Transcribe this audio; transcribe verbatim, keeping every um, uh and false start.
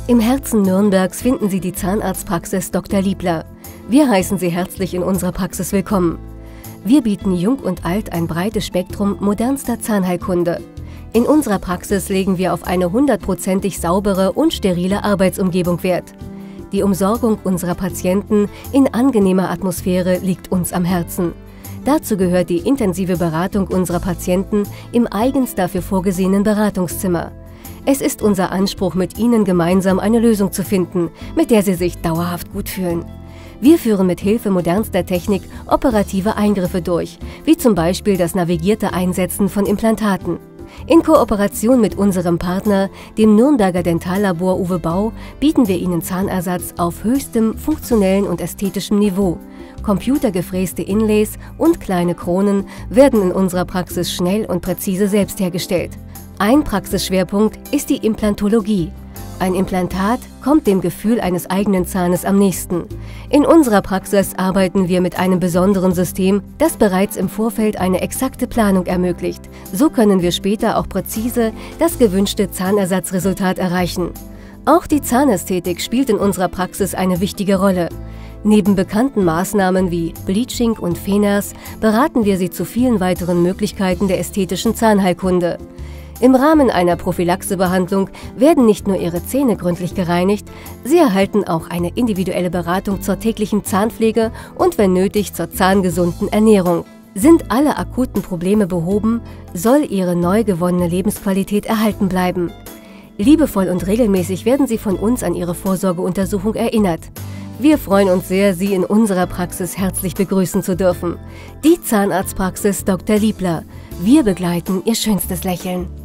Im Herzen Nürnbergs finden Sie die Zahnarztpraxis Doktor Liebler. Wir heißen Sie herzlich in unserer Praxis willkommen. Wir bieten Jung und Alt ein breites Spektrum modernster Zahnheilkunde. In unserer Praxis legen wir auf eine hundertprozentig saubere und sterile Arbeitsumgebung Wert. Die Umsorgung unserer Patienten in angenehmer Atmosphäre liegt uns am Herzen. Dazu gehört die intensive Beratung unserer Patienten im eigens dafür vorgesehenen Beratungszimmer. Es ist unser Anspruch, mit Ihnen gemeinsam eine Lösung zu finden, mit der Sie sich dauerhaft gut fühlen. Wir führen mit Hilfe modernster Technik operative Eingriffe durch, wie zum Beispiel das navigierte Einsetzen von Implantaten. In Kooperation mit unserem Partner, dem Nürnberger Dentallabor Uwe Bau, bieten wir Ihnen Zahnersatz auf höchstem funktionellen und ästhetischem Niveau. Computergefräste Inlays und kleine Kronen werden in unserer Praxis schnell und präzise selbst hergestellt. Ein Praxisschwerpunkt ist die Implantologie. Ein Implantat kommt dem Gefühl eines eigenen Zahnes am nächsten. In unserer Praxis arbeiten wir mit einem besonderen System, das bereits im Vorfeld eine exakte Planung ermöglicht. So können wir später auch präzise das gewünschte Zahnersatzresultat erreichen. Auch die Zahnästhetik spielt in unserer Praxis eine wichtige Rolle. Neben bekannten Maßnahmen wie Bleaching und Veneers beraten wir Sie zu vielen weiteren Möglichkeiten der ästhetischen Zahnheilkunde. Im Rahmen einer Prophylaxebehandlung werden nicht nur Ihre Zähne gründlich gereinigt, Sie erhalten auch eine individuelle Beratung zur täglichen Zahnpflege und wenn nötig zur zahngesunden Ernährung. Sind alle akuten Probleme behoben, soll Ihre neu gewonnene Lebensqualität erhalten bleiben. Liebevoll und regelmäßig werden Sie von uns an Ihre Vorsorgeuntersuchung erinnert. Wir freuen uns sehr, Sie in unserer Praxis herzlich begrüßen zu dürfen. Die Zahnarztpraxis Doktor Liebler. Wir begleiten Ihr schönstes Lächeln.